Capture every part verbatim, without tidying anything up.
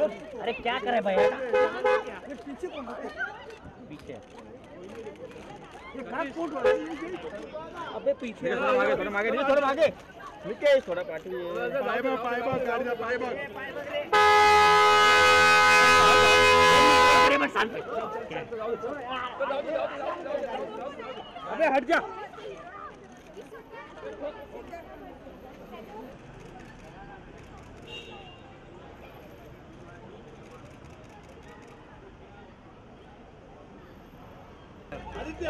अरे क्या करे भैया? पीछे कौन पीछे अबे पीछे थोड़ा आगे थोड़ा आगे थोड़ा आगे निके थोड़ा पार्टी पाए बा पाए बा गाड़ी पाए बा अरे बस शांत अबे हट जा आदित्य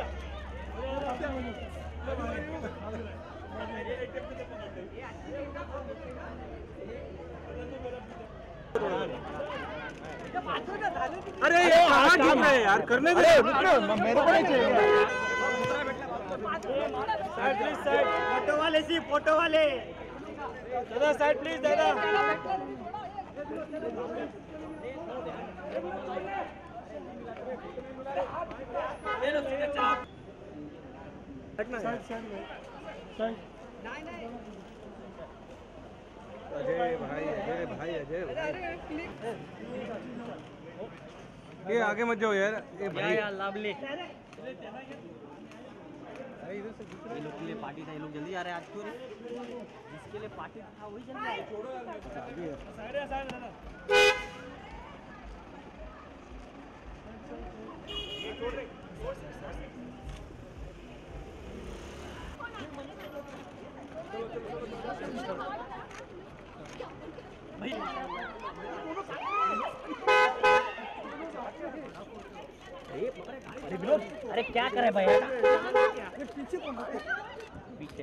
अरे ये कहाँ घूम रहे यार करने दे मेरे को नहीं चाहिए साइड प्लीज साइड फोटो वाले सी फोटो वाले दादा साइड प्लीज दादा साइड साइड साइड अजय भाई अजय भाई अजय ये आगे मत जाओ यार ये भाई यार लवली ये लोग के लिए पार्टी था, ये लोग जल्दी आ रहे हैं आज क्यों रे? जिसके लिए पार्टी था वही जल्दी आ रहा है। अरे क्या करे भैया? पीछे कौन पीछे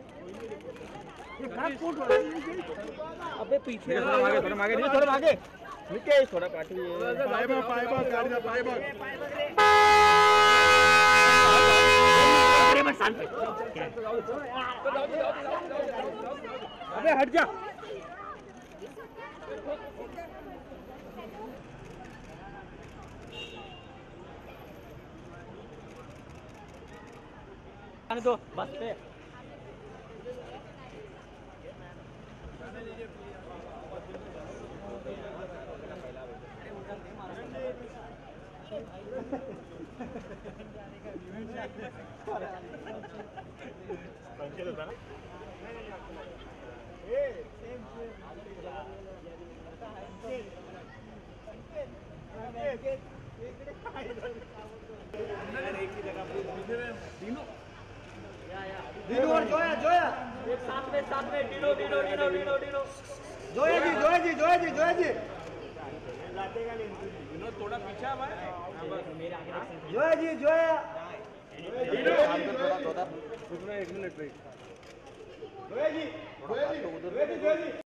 अबे पीछे थोड़ा आगे थोड़ा आगे थोड़ा आगे निके थोड़ा पार्टी पाए बा पाए बा गाड़ी पाए बा अरे बस शांत अबे हट जा आने दो बस पे दिनो और जोया जोया एक साथ में साथ में डिनो डिनो डिनो डिनो डिनो जोया जी जोया जी जोया जी जोया जी दिनो थोड़ा पीछे आ भाई मेरे आगे जोया जी जोया थोड़ा थोड़ा एक मिनट वेट जोया जी जोया जी जोया जी